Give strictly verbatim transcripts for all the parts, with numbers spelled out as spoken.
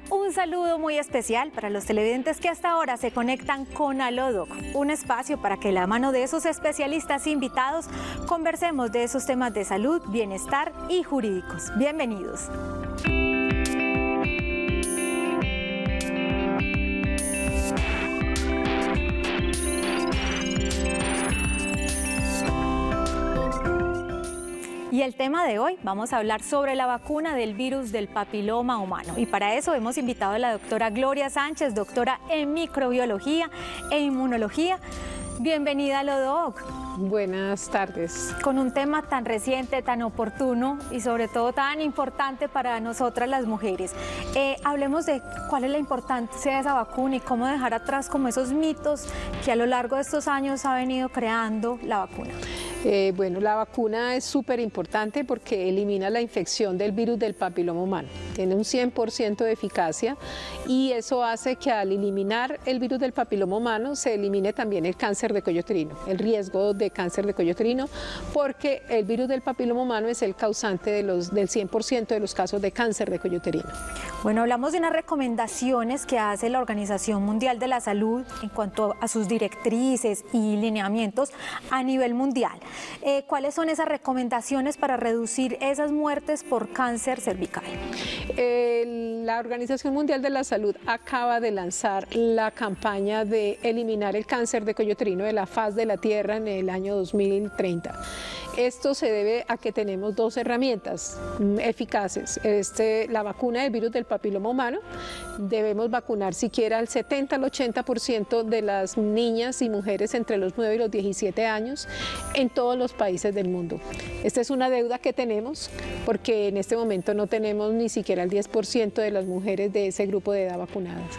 Un saludo muy especial para los televidentes que hasta ahora se conectan con Alodoc, un espacio para que de la mano de esos especialistas invitados conversemos de esos temas de salud, bienestar y jurídicos. Bienvenidos. Y el tema de hoy, vamos a hablar sobre la vacuna del virus del papiloma humano. Y para eso hemos invitado a la doctora Gloria Sánchez, doctora en microbiología e inmunología. Bienvenida a Alodoc. Buenas tardes. Con un tema tan reciente, tan oportuno y sobre todo tan importante para nosotras las mujeres. Eh, hablemos de cuál es la importancia de esa vacuna y cómo dejar atrás como esos mitos que a lo largo de estos años ha venido creando la vacuna. Eh, bueno, la vacuna es súper importante porque elimina la infección del virus del papiloma humano. Tiene un cien por ciento de eficacia y eso hace que al eliminar el virus del papiloma humano se elimine también el cáncer de cuello uterino, el riesgo de cáncer de cuello uterino, porque el virus del papiloma humano es el causante de los, del cien por ciento de los casos de cáncer de cuello uterino. Bueno, hablamos de unas recomendaciones que hace la Organización Mundial de la Salud en cuanto a sus directrices y lineamientos a nivel mundial. Eh, ¿Cuáles son esas recomendaciones para reducir esas muertes por cáncer cervical? Eh, la Organización Mundial de la Salud acaba de lanzar la campaña de eliminar el cáncer de cuello uterino de la faz de la Tierra en el año dos mil treinta. Esto se debe a que tenemos dos herramientas eficaces. Este, la vacuna del virus del papiloma humano, debemos vacunar siquiera al setenta al ochenta por ciento de las niñas y mujeres entre los nueve y los diecisiete años en todos los países del mundo. Esta es una deuda que tenemos porque en este momento no tenemos ni siquiera el diez por ciento de las mujeres de ese grupo de edad vacunadas.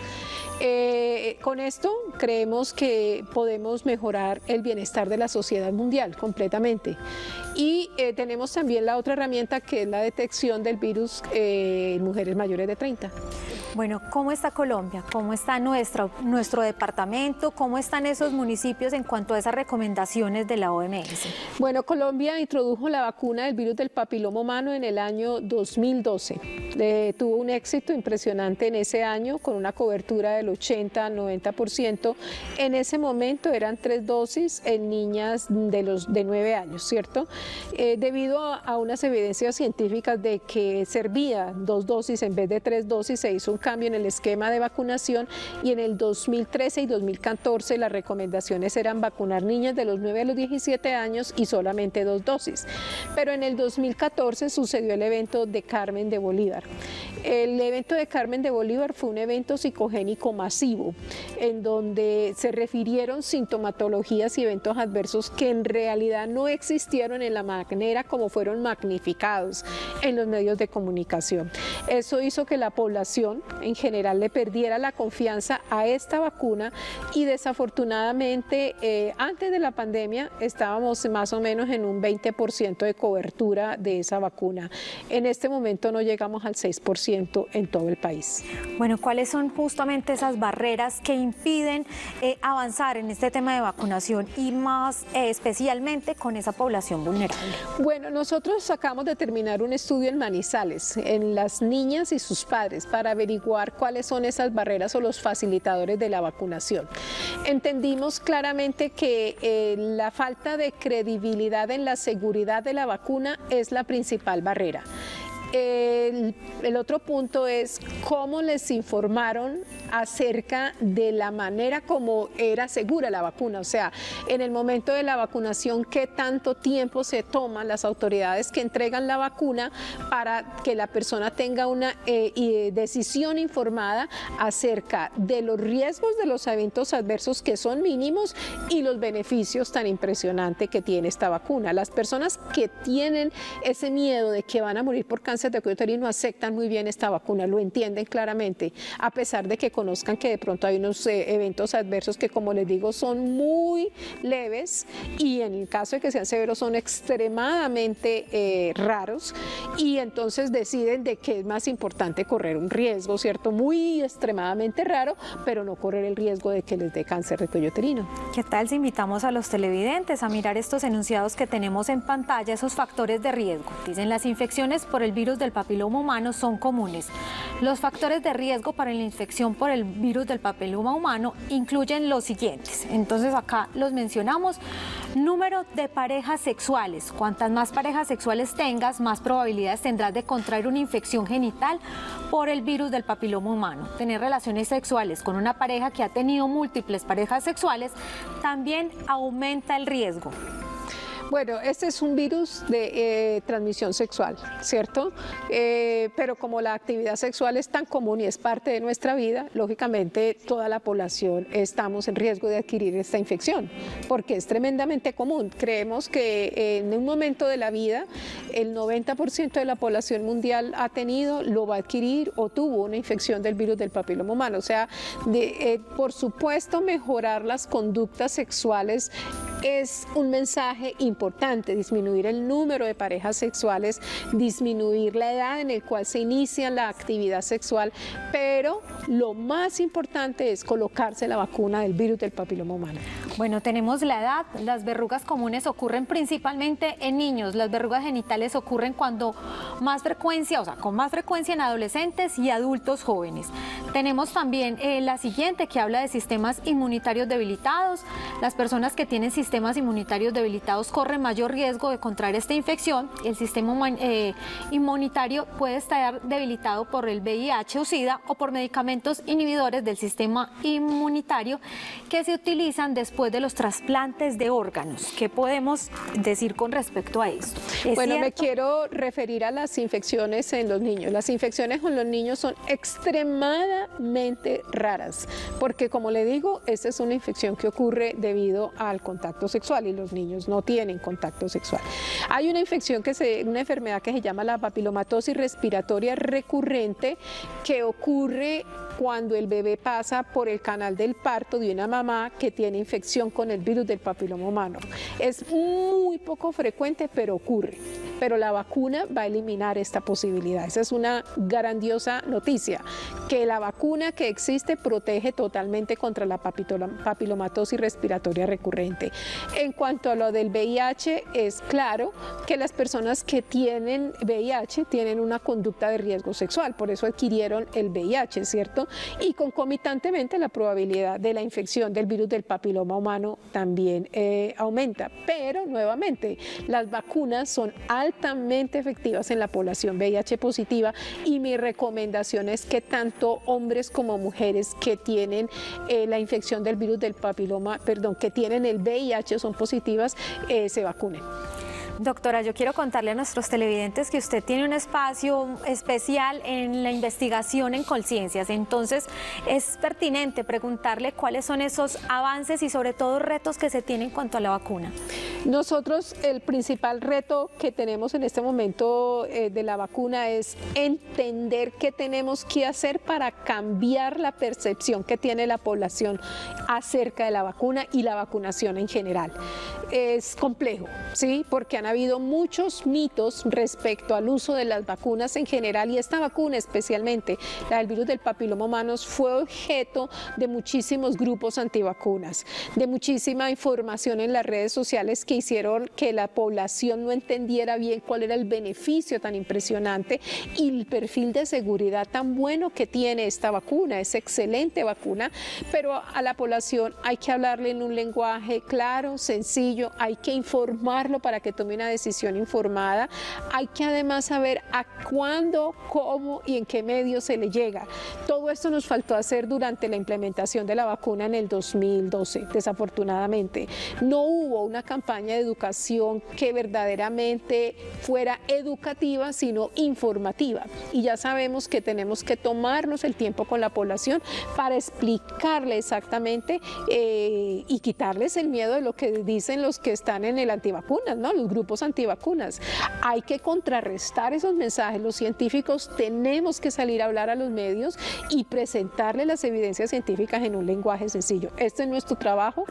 Eh, con esto creemos que podemos mejorar el bienestar de la sociedad mundial completamente. Y eh, tenemos también la otra herramienta que es la detección del virus eh, en mujeres mayores de treinta. Bueno, ¿cómo está Colombia? ¿Cómo está nuestro, nuestro departamento? ¿Cómo están esos municipios en cuanto a esas recomendaciones de la O M S? Bueno, Colombia introdujo la vacuna del virus del papiloma humano en el año dos mil doce. Eh, tuvo un éxito impresionante en ese año con una cobertura del ochenta al noventa por ciento. En ese momento eran tres dosis en niñas de, los, de nueve años, ¿cierto? Eh, debido a, a unas evidencias científicas de que servía dos dosis en vez de tres dosis, se hizo un cambio en el esquema de vacunación y en el dos mil trece y dos mil catorce las recomendaciones eran vacunar niñas de los nueve a los diecisiete años y solamente dos dosis. Pero en el dos mil catorce sucedió el evento de Carmen de Bolívar. El evento de Carmen de Bolívar fue un evento psicogénico masivo en donde se refirieron sintomatologías y eventos adversos que en realidad no existieron en la manera como fueron magnificados en los medios de comunicación. Eso hizo que la población en general le perdiera la confianza a esta vacuna y desafortunadamente eh, antes de la pandemia estábamos más o menos en un veinte por ciento de cobertura de esa vacuna. En este momento no llegamos al seis por ciento en todo el país. Bueno, ¿cuáles son justamente esas barreras que impiden eh, avanzar en este tema de vacunación y más eh, especialmente con esa población vulnerable? Bueno, nosotros acabamos de terminar un estudio en Manizales, en las niñas y sus padres, para averiguar cuáles son esas barreras o los facilitadores de la vacunación. Entendimos claramente que eh, la falta de credibilidad en la seguridad de la vacuna es la principal barrera. El, el otro punto es cómo les informaron acerca de la manera como era segura la vacuna, o sea, en el momento de la vacunación, qué tanto tiempo se toman las autoridades que entregan la vacuna para que la persona tenga una eh, decisión informada acerca de los riesgos de los eventos adversos que son mínimos y los beneficios tan impresionantes que tiene esta vacuna. Las personas que tienen ese miedo de que van a morir por cáncer de cuello uterino aceptan muy bien esta vacuna, lo entienden claramente, a pesar de que conozcan que de pronto hay unos eh, eventos adversos que, como les digo, son muy leves y en el caso de que sean severos son extremadamente eh, raros, y entonces deciden de que es más importante correr un riesgo, ¿cierto? Muy extremadamente raro, pero no correr el riesgo de que les dé cáncer de cuello uterino. ¿Qué tal si invitamos a los televidentes a mirar estos enunciados que tenemos en pantalla, esos factores de riesgo? Dicen: las infecciones por el virus del papiloma humano son comunes, Los factores de riesgo para la infección por el virus del papiloma humano incluyen los siguientes. Entonces acá los mencionamos. Número de parejas sexuales. Cuantas más parejas sexuales tengas, más probabilidades tendrás de contraer una infección genital por el virus del papiloma humano. Tener relaciones sexuales con una pareja que ha tenido múltiples parejas sexuales también aumenta el riesgo. Bueno, este es un virus de eh, transmisión sexual, ¿cierto? Eh, pero como la actividad sexual es tan común y es parte de nuestra vida, lógicamente toda la población estamos en riesgo de adquirir esta infección, porque es tremendamente común. Creemos que en un momento de la vida el noventa por ciento de la población mundial ha tenido, lo va a adquirir o tuvo una infección del virus del papiloma humano. O sea, de, eh, por supuesto, mejorar las conductas sexuales es un mensaje importante, disminuir el número de parejas sexuales, disminuir la edad en la cual se inicia la actividad sexual, pero lo más importante es colocarse la vacuna del virus del papiloma humano. Bueno, tenemos la edad. Las verrugas comunes ocurren principalmente en niños. Las verrugas genitales ocurren cuando más frecuencia, o sea, con más frecuencia en adolescentes y adultos jóvenes. Tenemos también eh, la siguiente, que habla de sistemas inmunitarios debilitados. Las personas que tienen sistemas inmunitarios debilitados corren mayor riesgo de contraer esta infección. El sistema eh, inmunitario puede estar debilitado por el V I H o SIDA o por medicamentos inhibidores del sistema inmunitario que se utilizan después de los trasplantes de órganos. ¿Qué podemos decir con respecto a esto? Bueno, cierto? me quiero referir a las infecciones en los niños. Las infecciones con los niños son extremadamente raras, porque como le digo, esta es una infección que ocurre debido al contacto sexual y los niños no tienen contacto sexual. Hay una infección, que se, una enfermedad que se llama la papilomatosis respiratoria recurrente, que ocurre cuando el bebé pasa por el canal del parto de una mamá que tiene infección con el virus del papiloma humano. Es muy poco frecuente, pero ocurre. Pero la vacuna va a eliminar esta posibilidad. Esa es una grandiosa noticia, que la vacuna que existe protege totalmente contra la papilomatosis respiratoria recurrente. En cuanto a lo del V I H, es claro que las personas que tienen V I H tienen una conducta de riesgo sexual, por eso adquirieron el V I H, ¿cierto? Y concomitantemente la probabilidad de la infección del virus del papiloma humano también eh, aumenta. Pero nuevamente, las vacunas son altamente efectivas en la población V I H positiva y mi recomendación es que tanto hombres como mujeres que tienen eh, la infección del virus del papiloma, perdón, que tienen el V I H o son positivas, eh, se vacunen. Doctora, yo quiero contarle a nuestros televidentes que usted tiene un espacio especial en la investigación en Colciencias, entonces es pertinente preguntarle cuáles son esos avances y sobre todo retos que se tienen en cuanto a la vacuna. Nosotros el principal reto que tenemos en este momento eh, de la vacuna es entender qué tenemos que hacer para cambiar la percepción que tiene la población acerca de la vacuna y la vacunación en general. Es complejo, ¿sí? Porque han habido muchos mitos respecto al uso de las vacunas en general y esta vacuna especialmente, la del virus del papiloma humano, fue objeto de muchísimos grupos antivacunas, de muchísima información en las redes sociales que hicieron que la población no entendiera bien cuál era el beneficio tan impresionante y el perfil de seguridad tan bueno que tiene esta vacuna. Es excelente vacuna, pero a la población hay que hablarle en un lenguaje claro, sencillo, hay que informarlo para que tome una decisión informada, hay que además saber a cuándo, cómo y en qué medio se le llega. Todo esto nos faltó hacer durante la implementación de la vacuna en el dos mil doce, desafortunadamente. No hubo una campaña de educación que verdaderamente fuera educativa, sino informativa. Y ya sabemos que tenemos que tomarnos el tiempo con la población para explicarle exactamente eh, y quitarles el miedo de lo que dicen los que están en el antivacunas, ¿no? Los grupos antivacunas. Hay que contrarrestar esos mensajes. Los científicos tenemos que salir a hablar a los medios y presentarles las evidencias científicas en un lenguaje sencillo. Este es nuestro trabajo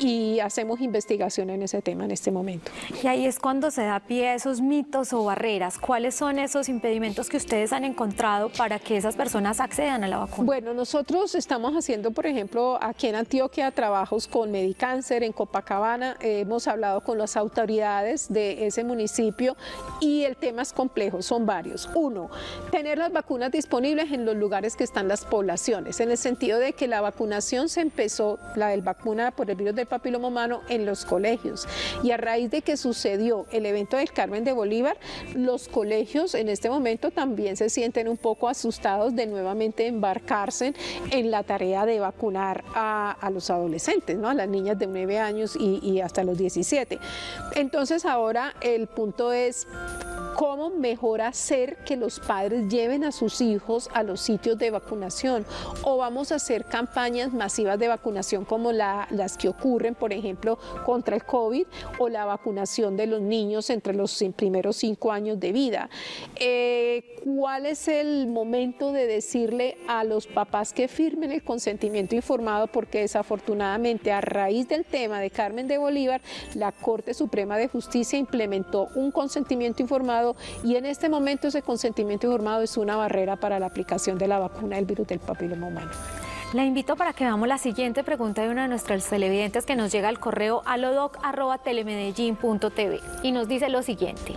y hacemos investigación en ese tema en este momento. Y ahí es cuando se da pie a esos mitos o barreras. ¿Cuáles son esos impedimentos que ustedes han encontrado para que esas personas accedan a la vacuna? Bueno, nosotros estamos haciendo, por ejemplo, aquí en Antioquia, trabajos con Medicáncer, en Copacabana, eh, hemos hablado con las autoridades de ese municipio y el tema es complejo, son varios. Uno, tener las vacunas disponibles en los lugares que están las poblaciones, en el sentido de que la vacunación se empezó, la del vacuna por el virus del papiloma humano, en los colegios, y a raíz de que sucedió el evento del Carmen de Bolívar, los colegios en este momento también se sienten un poco asustados de nuevamente embarcarse en la tarea de vacunar a, a los adolescentes, ¿no? A las niñas de nueve años y, y hasta los diecisiete. Entonces ahora el punto es cómo mejor hacer que los padres lleven a sus hijos a los sitios de vacunación, o vamos a hacer campañas masivas de vacunación como la, las que ocurren, por ejemplo, contra el COVID, o la vacunación de los niños entre los primeros cinco años de vida. Eh, ¿Cuál es el momento de decirle a los papás que firmen el consentimiento informado? Porque desafortunadamente, a raíz del tema de Carmen de Bolívar, la Corte Suprema de Justicia implementó un consentimiento informado, y en este momento ese consentimiento informado es una barrera para la aplicación de la vacuna del virus del papiloma humano. La invito para que veamos la siguiente pregunta de una de nuestras televidentes que nos llega al correo alodoc arroba telemedellín punto tv y nos dice lo siguiente.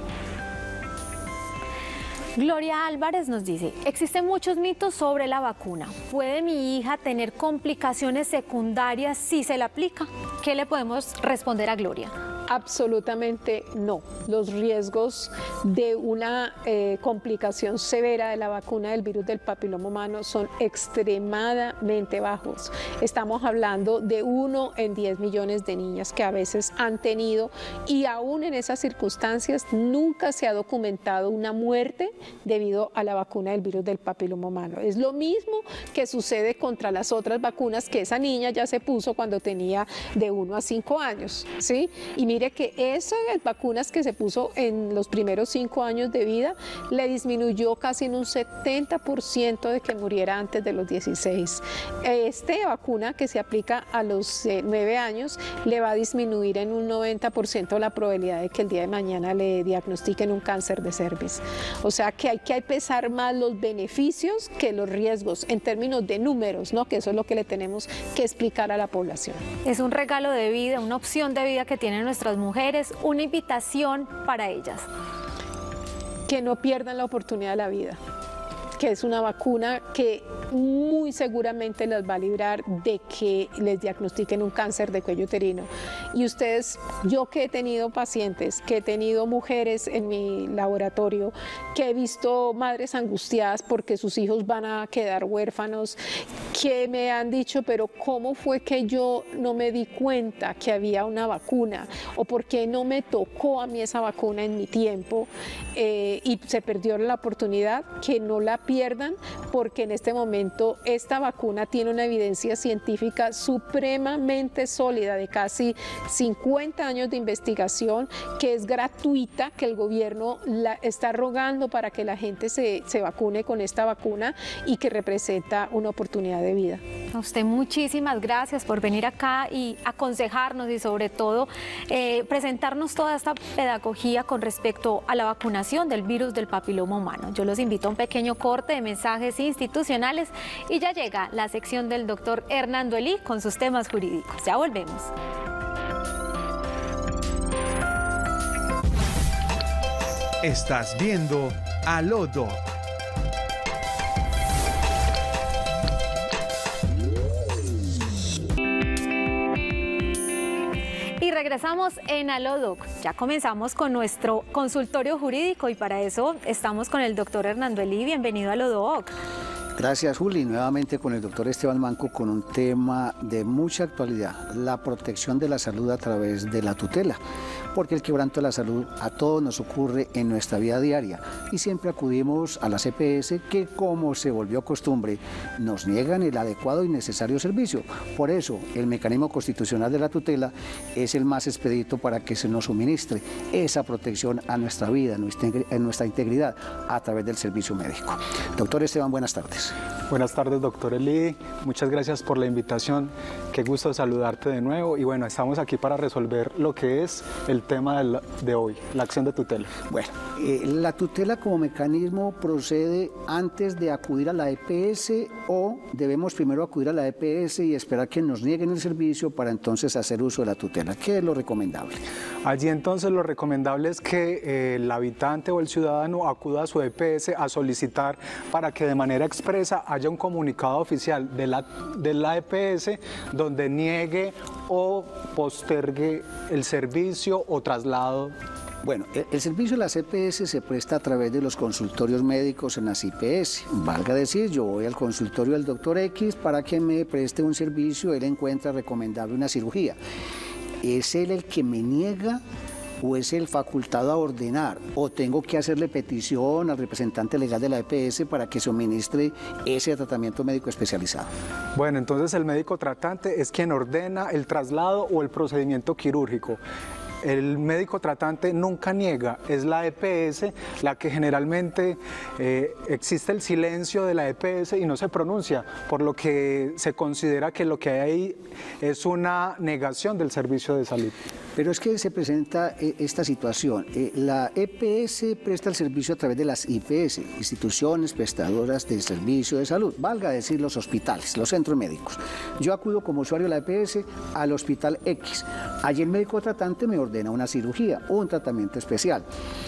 Gloria Álvarez nos dice, existen muchos mitos sobre la vacuna. ¿Puede mi hija tener complicaciones secundarias si se la aplica? ¿Qué le podemos responder a Gloria? Absolutamente no. Los riesgos de una eh, complicación severa de la vacuna del virus del papiloma humano son extremadamente bajos. Estamos hablando de uno en diez millones de niñas que a veces han tenido, y aún en esas circunstancias nunca se ha documentado una muerte debido a la vacuna del virus del papiloma humano. Es lo mismo que sucede contra las otras vacunas que esa niña ya se puso cuando tenía de uno a cinco años, ¿sí? Y mire que esas vacunas que se puso en los primeros cinco años de vida le disminuyó casi en un setenta por ciento de que muriera antes de los dieciséis. Esta vacuna que se aplica a los eh, nueve años le va a disminuir en un noventa por ciento la probabilidad de que el día de mañana le diagnostiquen un cáncer de cervix. O sea que hay que pesar más los beneficios que los riesgos en términos de números, ¿no? Que eso es lo que le tenemos que explicar a la población. Es un regalo de vida, una opción de vida que tienen nuestras mujeres, una invitación para ellas. Que no pierdan la oportunidad de la vida, que es una vacuna que muy seguramente las va a librar de que les diagnostiquen un cáncer de cuello uterino. Y ustedes, yo que he tenido pacientes, que he tenido mujeres en mi laboratorio, que he visto madres angustiadas porque sus hijos van a quedar huérfanos, que me han dicho, pero ¿cómo fue que yo no me di cuenta que había una vacuna? ¿O por qué no me tocó a mí esa vacuna en mi tiempo? Eh, y se perdió la oportunidad. Que no la pierdan, porque en este momento esta vacuna tiene una evidencia científica supremamente sólida de casi cincuenta años de investigación, que es gratuita, que el gobierno la está rogando para que la gente se, se vacune con esta vacuna, y que representa una oportunidad de vida. A usted muchísimas gracias por venir acá y aconsejarnos, y sobre todo eh, presentarnos toda esta pedagogía con respecto a la vacunación del virus del papiloma humano. Yo los invito a un pequeño corte de mensajes institucionales y ya llega la sección del doctor Hernando Elí con sus temas jurídicos. Ya volvemos. Estás viendo Alodoc. Y regresamos en Alodoc. Ya comenzamos con nuestro consultorio jurídico y para eso estamos con el doctor Hernando Elí. Bienvenido a Alodoc. Gracias, Juli. Nuevamente con el doctor Esteban Manco con un tema de mucha actualidad, la protección de la salud a través de la tutela, porque el quebranto de la salud a todos nos ocurre en nuestra vida diaria y siempre acudimos a la C P S, que, como se volvió costumbre, nos niegan el adecuado y necesario servicio. Por eso el mecanismo constitucional de la tutela es el más expedito para que se nos suministre esa protección a nuestra vida, a nuestra integridad, a través del servicio médico. Doctor Esteban, buenas tardes. Buenas tardes, doctor Elí. Muchas gracias por la invitación. Qué gusto saludarte de nuevo. Y bueno, estamos aquí para resolver lo que es el tema de, la, de hoy, la acción de tutela. Bueno, eh, la tutela como mecanismo procede antes de acudir a la E P S o debemos primero acudir a la E P S y esperar que nos nieguen el servicio para entonces hacer uso de la tutela. ¿Qué es lo recomendable? Allí entonces lo recomendable es que eh, el habitante o el ciudadano acuda a su E P S a solicitar para que de manera expresa haya un comunicado oficial de la, de la E P S donde niegue o postergue el servicio o traslado. Bueno, el, el servicio de las E P S se presta a través de los consultorios médicos en las I P S. Valga decir, yo voy al consultorio del doctor X para que me preste un servicio, él encuentra recomendable una cirugía. ¿Es él el que me niega o es el facultado a ordenar? ¿O tengo que hacerle petición al representante legal de la E P S para que suministre ese tratamiento médico especializado? Bueno, entonces el médico tratante es quien ordena el traslado o el procedimiento quirúrgico. El médico tratante nunca niega, es la E P S la que generalmente eh, existe el silencio de la E P S y no se pronuncia, por lo que se considera que lo que hay ahí es una negación del servicio de salud. Pero es que se presenta eh, esta situación. Eh, la E P S presta el servicio a través de las I P S, instituciones prestadoras de servicio de salud, valga decir los hospitales, los centros médicos. Yo acudo como usuario de la E P S al hospital X. Allí el médico tratante me ordena una cirugía o un tratamiento especial.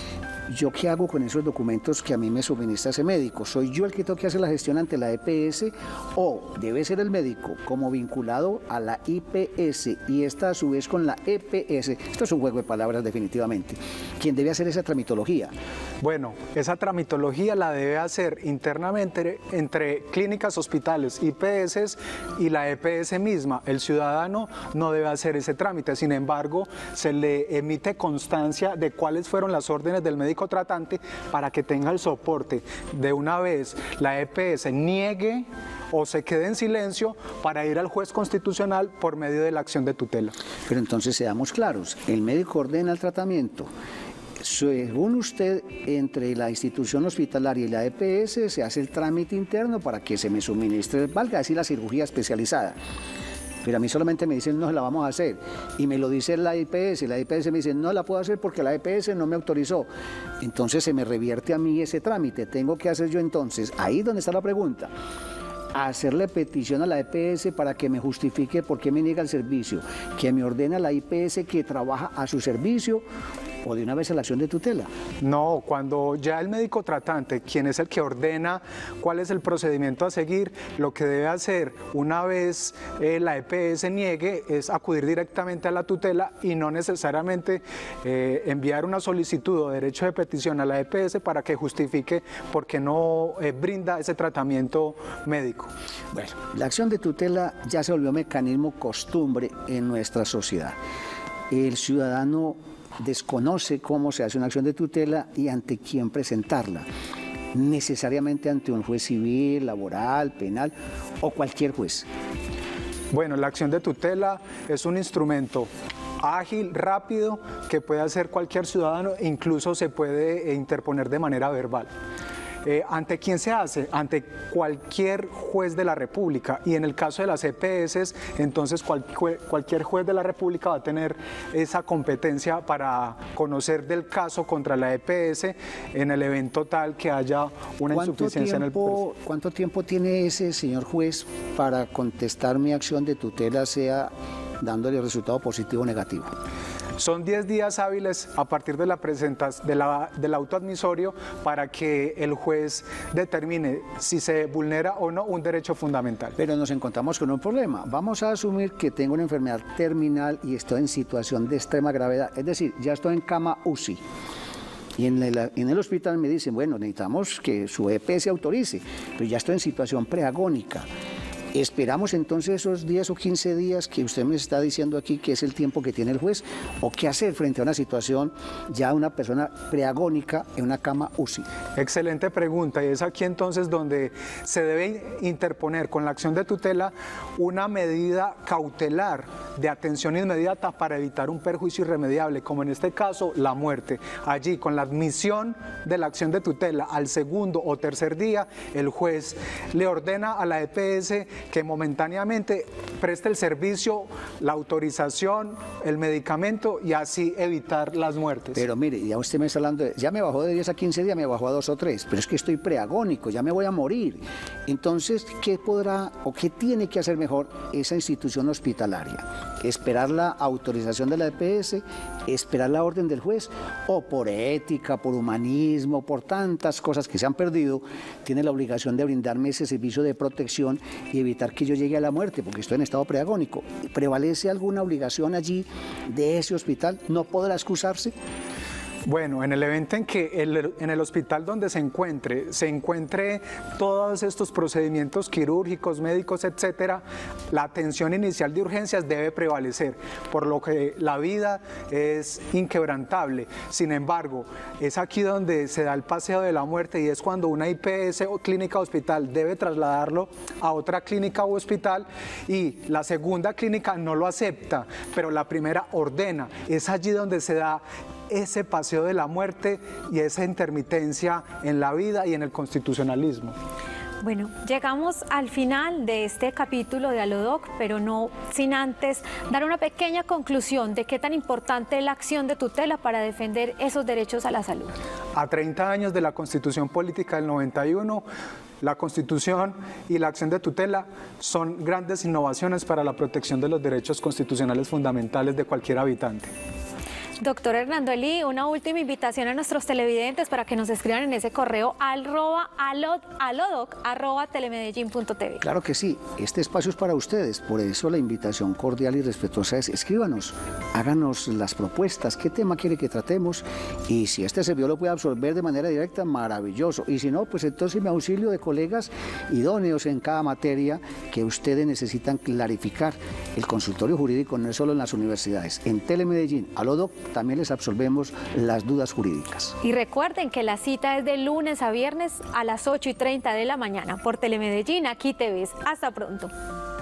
¿Yo qué hago con esos documentos que a mí me suministra ese médico? ¿Soy yo el que tengo que hacer la gestión ante la E P S o debe ser el médico como vinculado a la I P S y esta a su vez con la E P S? Esto es un juego de palabras definitivamente. ¿Quién debe hacer esa tramitología? Bueno, esa tramitología la debe hacer internamente entre clínicas, hospitales, I P S y la E P S misma. El ciudadano no debe hacer ese trámite, sin embargo, se le emite constancia de cuáles fueron las órdenes del médico tratante para que tenga el soporte. De una vez la E P S niegue o se quede en silencio para ir al juez constitucional por medio de la acción de tutela. Pero entonces seamos claros, el médico ordena el tratamiento. Según usted, entre la institución hospitalaria y la E P S se hace el trámite interno para que se me suministre, valga decir, la cirugía especializada. Pero a mí solamente me dicen no la vamos a hacer y me lo dice la I P S, la I P S me dice no la puedo hacer porque la E P S no me autorizó. Entonces se me revierte a mí ese trámite, tengo que hacer yo entonces, ahí donde está la pregunta, hacerle petición a la E P S para que me justifique por qué me niega el servicio, que me ordena la I P S que trabaja a su servicio o de una vez a la acción de tutela. No, cuando ya el médico tratante, quien es el que ordena cuál es el procedimiento a seguir, lo que debe hacer una vez eh, la E P S niegue es acudir directamente a la tutela y no necesariamente eh, enviar una solicitud o derecho de petición a la E P S para que justifique por qué no eh, brinda ese tratamiento médico. Bueno, la acción de tutela ya se volvió mecanismo costumbre en nuestra sociedad. El ciudadano desconoce cómo se hace una acción de tutela y ante quién presentarla. Necesariamente ante un juez civil, laboral, penal o cualquier juez. Bueno, la acción de tutela es un instrumento ágil, rápido, que puede hacer cualquier ciudadano, incluso se puede interponer de manera verbal. Eh, ¿Ante quién se hace? Ante cualquier juez de la República, y en el caso de las E P S, entonces cual, cualquier juez de la República va a tener esa competencia para conocer del caso contra la E P S en el evento tal que haya una insuficiencia tiempo, en el proceso. ¿Cuánto tiempo tiene ese señor juez para contestar mi acción de tutela, sea dándole resultado positivo o negativo? Son diez días hábiles a partir de la presentación de la, del auto admisorio para que el juez determine si se vulnera o no un derecho fundamental. Pero nos encontramos con un problema. Vamos a asumir que tengo una enfermedad terminal y estoy en situación de extrema gravedad, es decir, ya estoy en cama U C I. Y en el, en el hospital me dicen, bueno, necesitamos que su E P se autorice, pero ya estoy en situación preagónica. ¿Esperamos entonces esos diez o quince días que usted me está diciendo aquí que es el tiempo que tiene el juez? ¿O qué hacer frente a una situación ya una persona preagónica en una cama U C I? Excelente pregunta, y es aquí entonces donde se debe interponer con la acción de tutela una medida cautelar de atención inmediata para evitar un perjuicio irremediable, como en este caso la muerte. Allí, con la admisión de la acción de tutela al segundo o tercer día, el juez le ordena a la E P S que momentáneamente preste el servicio, la autorización, el medicamento y así evitar las muertes. Pero mire, ya usted me está hablando, de, ya me bajó de diez a quince días, me bajó a dos o tres, pero es que estoy preagónico, ya me voy a morir. Entonces, ¿qué podrá o qué tiene que hacer mejor esa institución hospitalaria? ¿Esperar la autorización de la E P S? ¿Esperar la orden del juez? ¿O por ética, por humanismo, por tantas cosas que se han perdido, tiene la obligación de brindarme ese servicio de protección y evitar que yo llegue a la muerte, porque estoy en estado preagónico? ¿Prevalece alguna obligación allí de ese hospital? ¿No podrá excusarse? Bueno, en el evento en que el, en el hospital donde se encuentre, se encuentre todos estos procedimientos quirúrgicos, médicos, etcétera, la atención inicial de urgencias debe prevalecer, por lo que la vida es inquebrantable. Sin embargo, es aquí donde se da el paseo de la muerte y es cuando una I P S o clínica hospital debe trasladarlo a otra clínica o hospital y la segunda clínica no lo acepta, pero la primera ordena. Es allí donde se da ese paseo de la muerte y esa intermitencia en la vida y en el constitucionalismo. Bueno, llegamos al final de este capítulo de Alodoc, pero no sin antes dar una pequeña conclusión de qué tan importante es la acción de tutela para defender esos derechos a la salud. A treinta años de la Constitución Política del noventa y uno, la Constitución y la acción de tutela son grandes innovaciones para la protección de los derechos constitucionales fundamentales de cualquier habitante. Doctor Hernando Elí, una última invitación a nuestros televidentes para que nos escriban en ese correo arroba alodoc arroba telemedellín punto t v. Claro que sí, este espacio es para ustedes, por eso la invitación cordial y respetuosa es escríbanos, háganos las propuestas, qué tema quiere que tratemos y si este servidor lo puede absorber de manera directa, maravilloso, y si no, pues entonces me auxilio de colegas idóneos en cada materia que ustedes necesitan clarificar. El consultorio jurídico no es solo en las universidades, en Telemedellín, Alodoc, también les absolvemos las dudas jurídicas. Y recuerden que la cita es de lunes a viernes a las ocho y treinta de la mañana por Telemedellín, aquí te ves. Hasta pronto.